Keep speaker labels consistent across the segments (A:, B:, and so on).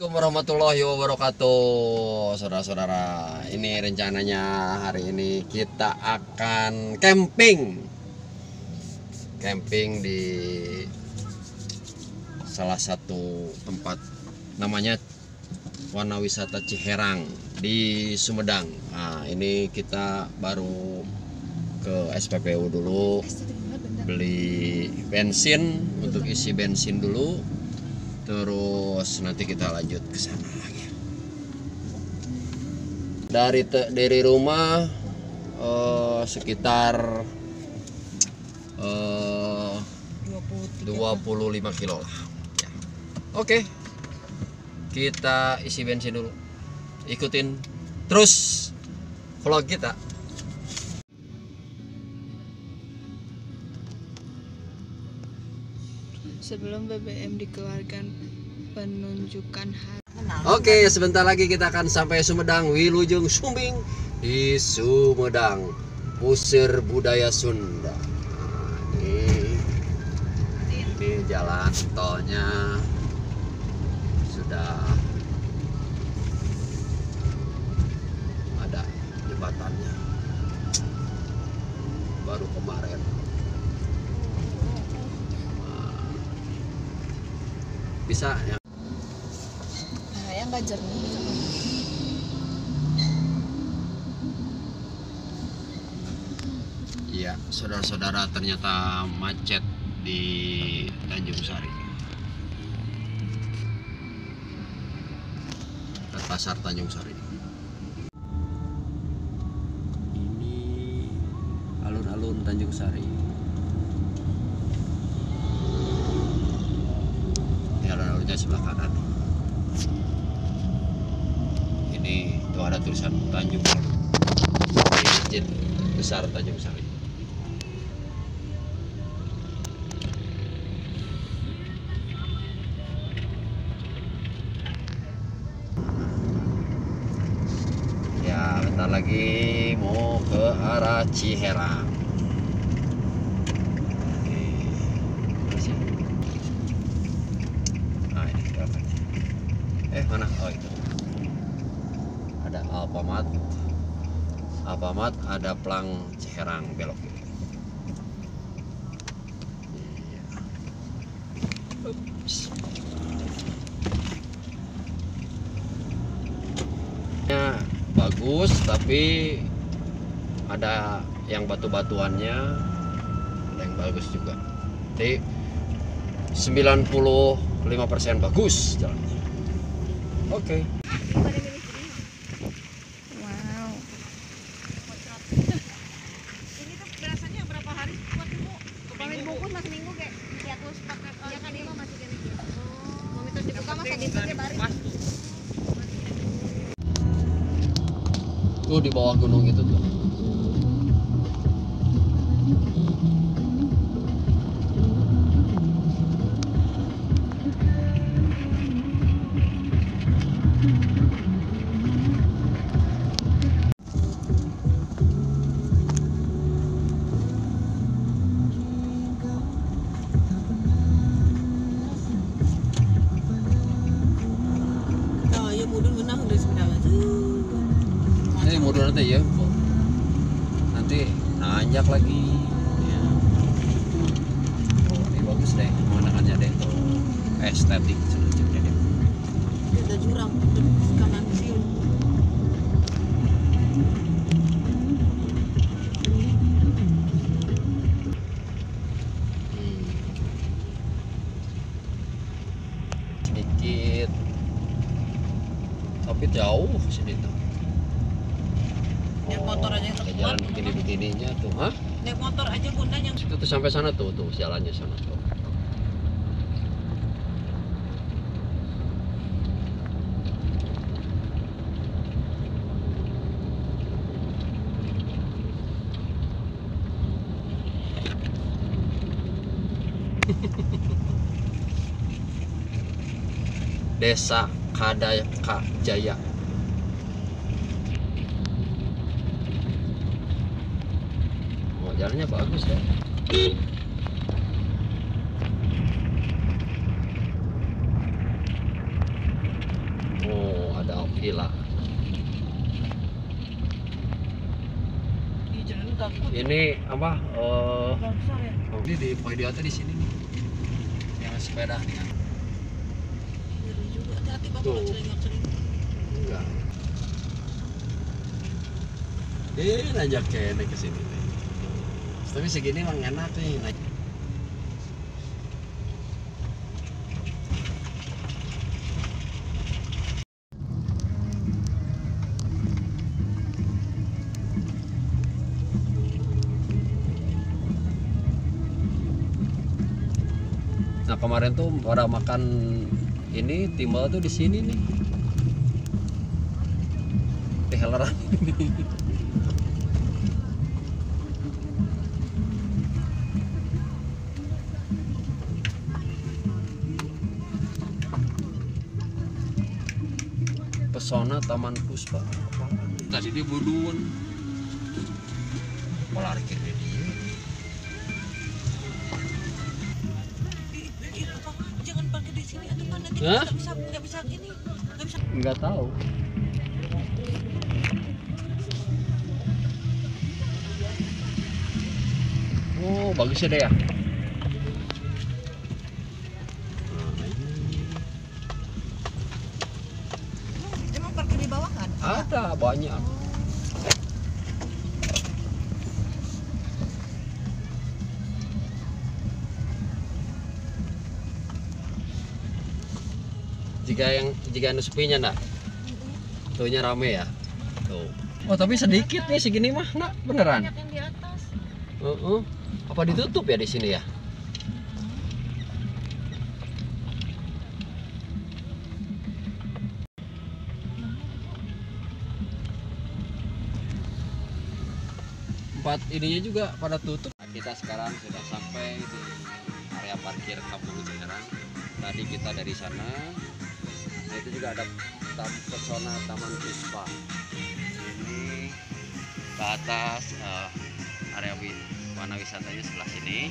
A: Assalamualaikum warahmatullahi wabarakatuh, saudara-saudara. Ini rencananya hari ini kita akan camping di salah satu tempat namanya Wana Wisata Ciherang di Sumedang. Nah, ini kita baru ke SPBU dulu, beli bensin untuk isi bensin dulu. Terus nanti kita lanjut ke sana lagi. Dari rumah sekitar 25 kilo lah. Ya. Oke, kita isi bensin dulu. Ikutin terus vlog kita.
B: Sebelum BBM dikeluarkan penunjukan hari.
A: Oke, sebentar lagi kita akan sampai Sumedang, Wilujeng Sumbing di Sumedang, pusir budaya Sunda. Nah, ini jalan tolnya sudah ada jembatannya, baru kemarin. Bisa ya.
B: Nah, yang nggak jernih.
A: Iya, saudara-saudara, ternyata macet di Tanjung Sari. Pasar Tanjung Sari. Ini alun-alun Tanjung Sari. Alun-alunnya sebelah kanan. Ini tuh ada tulisan Tanjung Sari. Masjid besar Tanjung Sari. Ya, bentar lagi mau ke arah Ciherang. Nah, ini berapanya? Mana? Oh, itu. Ada Alfamart, ada Plang Ciherang belok. Iya. Ups. Bagus, tapi ada yang batu-batuannya, ada yang bagus juga. Jadi 95% bagus jalannya. Oke.
B: Wow.
C: Ini tuh biasanya berapa hari buat ibu? Kemarin bungkus mas minggu kayak diatus pakai ya kan ini masih gini. Mau itu dibuka mas edit aja baru.
A: Tuh di bawah gunung itu tuh. Mundur nanti ya, nanti nanjak lagi ya. Oh, ini bagus deh pemandangannya deh, tuh estetik selanjutnya deh.
C: Ada jurang kanan sini.
A: Sedikit tapi jauh sini tuh.
C: Naik motor aja yang
A: Ada
C: terkuat.
A: jalan begini-begininya tuh, hah?
C: Naik motor aja bunda yang
A: Itu tuh sampai sana tuh jalannya sana tuh. Desa Kadaka Jaya. Oh, jalannya bagus ya. Gila.
C: Ih, jangan takut.
A: Ini apa?
C: Besar ya.
A: Ini di Poidiota di sini nih. Yang sepeda nih kan.
C: Ngeri juga. Hati-hati bapak
A: Tuh.
C: celingak-celingak.
A: Enggak. Najak kene ke sini nih. Tapi segini emang enak nih. Nah kemarin tuh pada makan ini timbal tuh di sini nih. Di Heleran ini. Pesona Taman Puspa. Tadi dia buduan. Mau lari ke dia.
C: Ih, bapak, jangan parkir di sini. Aduh, nanti
A: Hah?
C: nggak bisa gini. Nggak bisa.
A: Enggak tahu. Oh, bagus ya deh ya.
C: Emang parkir di bawah kan?
A: Ada banyak. Jika anu sepinya nak, tuhnya rame ya. Tuh. Oh tapi sedikit nih segini mah nak beneran.
C: Banyak yang di atas.
A: Apa ditutup ya di sini ya? Tempat ininya juga pada tutup. Nah, kita sekarang sudah sampai di area parkir Kampung Ciherang. Tadi kita dari sana. Nah, itu juga ada pesona Taman Puspa. Ini ke atas area warna wisatanya sebelah sini.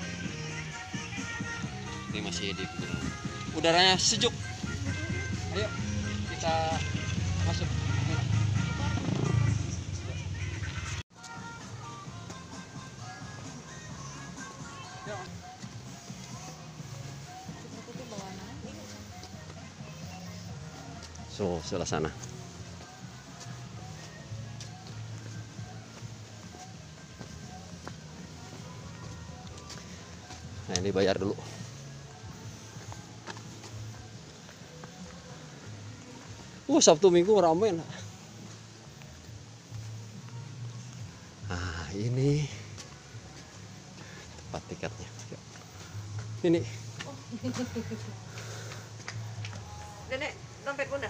A: Ini masih di gunung. Udaranya sejuk. Ayo kita masuk. So, sebelah sana. Nah, ini bayar dulu. Sabtu Minggu ramai. Nah, ini tempat tiketnya. Yuk. Ini.
C: Nenek, dompet bunda.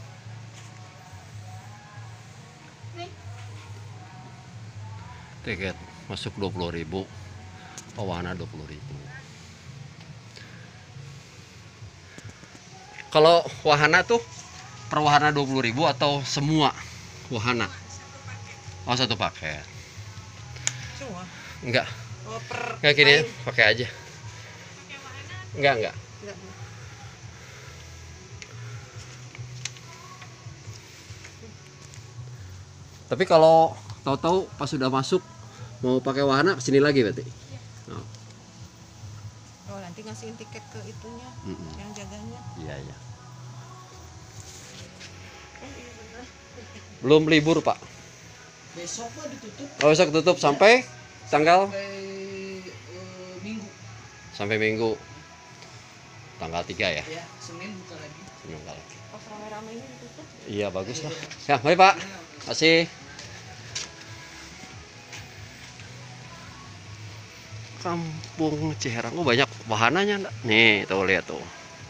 A: Tiket masuk 20.000, wahana 20.000. Kalau wahana tuh per wahana 20.000 atau semua wahana? Oh, satu paket.
C: Semua.
A: Enggak.
C: Oh, per
A: Enggak gini ya,
C: lain.
A: pakai aja. Enggak.
C: Enggak.
A: Tapi kalau tahu-tahu pas sudah masuk mau pakai wahana sini lagi berarti. Oh.
C: Oh, nanti ngasihin tiket ke itunya, yang jaganya.
A: Iya.
C: Oh, iya bener.
A: Belum libur, Pak.
D: Besok mah ditutup
A: Oh, besok tutup sampai tanggal
D: Minggu
A: sampai Minggu. Tanggal 3 ya.
D: ya, Senin buka lagi.
A: Senin lagi.
C: Pas rame-rame ini ditutup.
A: Iya, bagus lah. Ya, mari Pak. Masih. Kampung Ciherang. Oh, banyak wahananya enggak? Nih, tuh lihat tuh.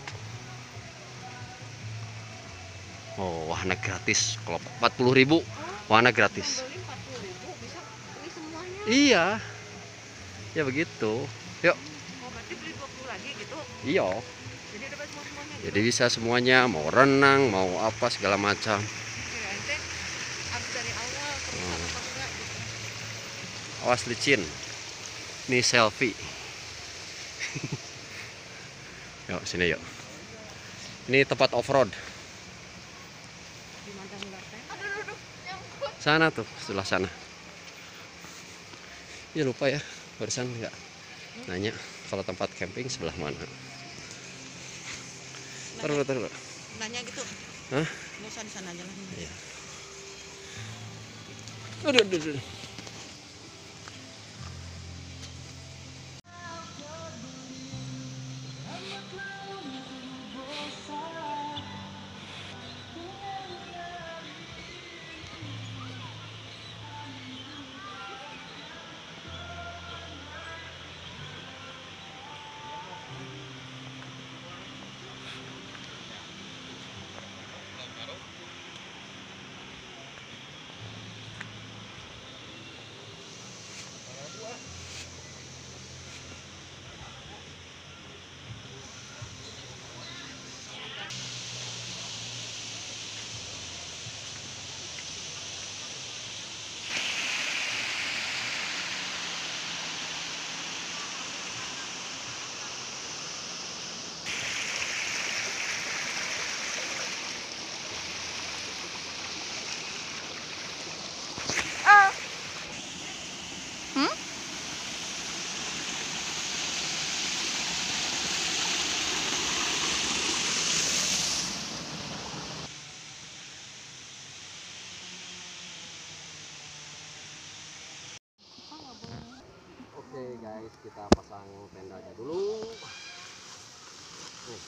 A: Oh, wahana gratis. Kalau 40.000 wahana gratis.
C: Beli 40.000 bisa beli semuanya.
A: Iya. Ya begitu. Yuk.
C: Oh, berarti beli 20 lagi gitu.
A: Iya.
C: Jadi dapat semuanya gitu.
A: Jadi bisa semuanya, mau renang, mau apa segala macam.
C: Kirain teh harus dari awal terus apa enggak gitu.
A: Awas licin. Ini selfie. Yuk, sini yuk. Ini tempat off-road.
C: di Mantan enggak teh.
A: Sana tuh, sebelah sana. Ya lupa ya, barusan nggak nanya kalau tempat camping sebelah mana. Taruh.
C: Nanya gitu.
A: Hah?
C: Nggak usah di sana aja lah.
A: Iya. Aduh. Oke guys, kita pasang tendanya dulu. Nih.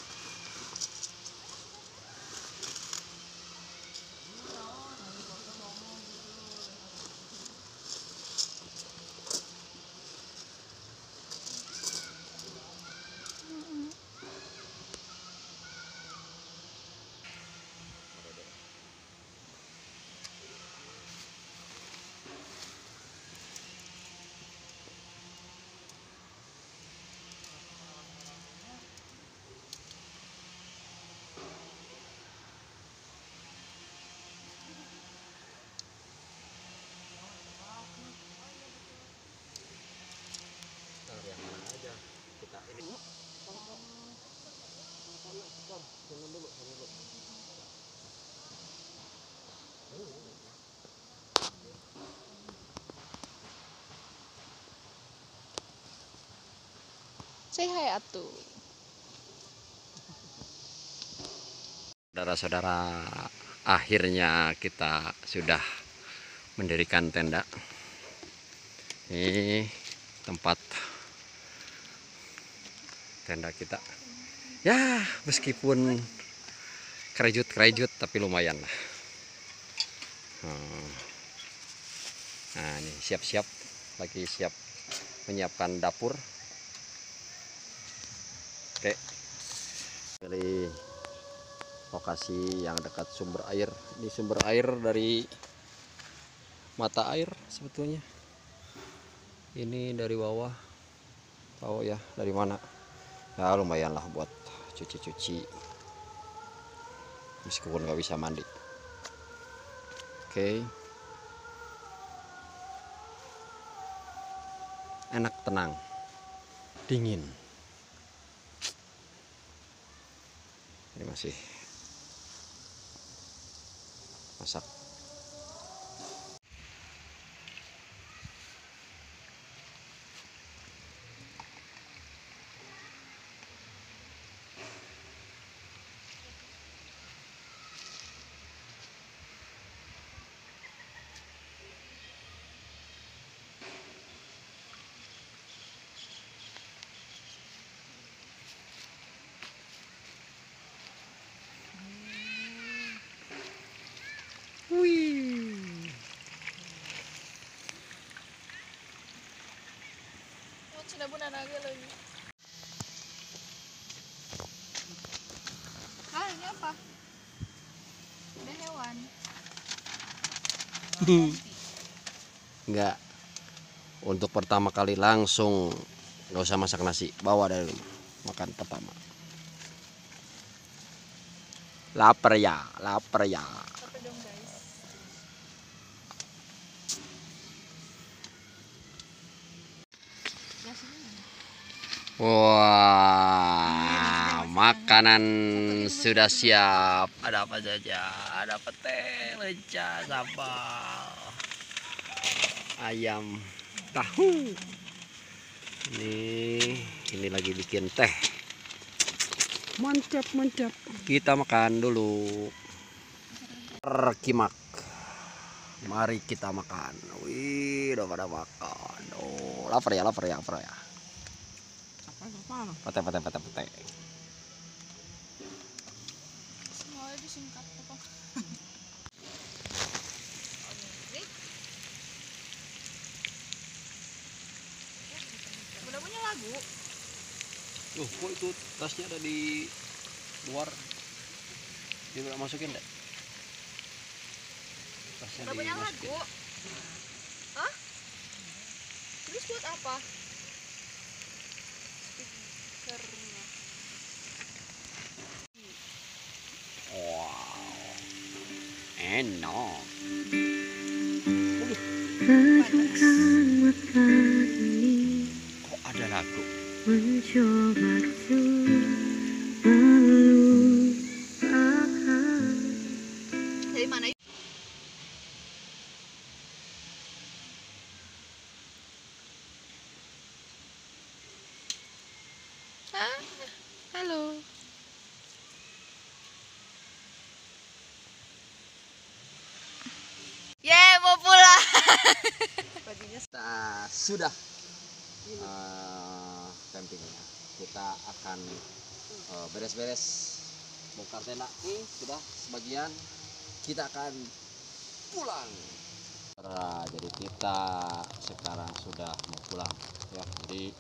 A: Yang mana aja kita ini. Jangan dulu.
B: Say hi atuh.
A: Saudara-saudara, akhirnya kita sudah mendirikan tenda. Ini tempat tenda kita. Ya, meskipun kerajut tapi lumayan lah. Nah, ini siap-siap lagi siap menyiapkan dapur. Oke. Dari lokasi yang dekat sumber air. Ini sumber air dari mata air sebetulnya. Ini dari bawah. Tahu ya dari mana? Ya lumayan lah buat cuci-cuci. Meskipun nggak bisa mandi. Oke. Enak, tenang, dingin. Ini masih masak.
B: Cina bunan aja lagi. Ini apa? Ada hewan.
A: Enggak. Untuk pertama kali langsung nggak usah masak nasi, bawa dari rumah makan pertama. Lapar ya.
B: Apa dong guys?
A: Wah, Makanan sudah siap. Ada apa saja? Ada pete, lenca, sambal, ayam, tahu. Ini lagi bikin teh. Mantap, mantap. Kita makan dulu. Kimak. Mari kita makan. Wih, udah pada makan. Oh, lapar ya, lapar ya, lapar ya. Pete, pete, pete, pete.
B: Semuanya disingkat apa?
C: Udah punya lagu.
A: Kok itu tasnya ada di luar? Dia masukin deh. Tasnya
C: Udah punya
A: dimasukin.
C: lagu. Hah? Terus buat apa?
B: Speakernya.
A: Wow, enak. Kok ada lagu?
E: Mencoba
C: Dari mana?
B: Hah? Halo.
C: Mau pulang.
A: Kita sudah campingnya. Kita akan beres-beres bongkar tenda. Sudah sebagian. Kita akan pulang. Jadi kita sekarang sudah mau pulang ya. Jadi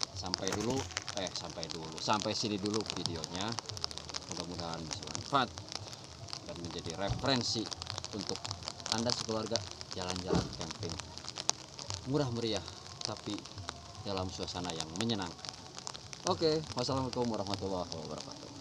A: sampai sini dulu videonya. Mudah-mudahan bisa bermanfaat dan menjadi referensi untuk Anda sekeluarga jalan-jalan camping murah meriah tapi dalam suasana yang menyenangkan. Oke, wassalamualaikum warahmatullahi wabarakatuh.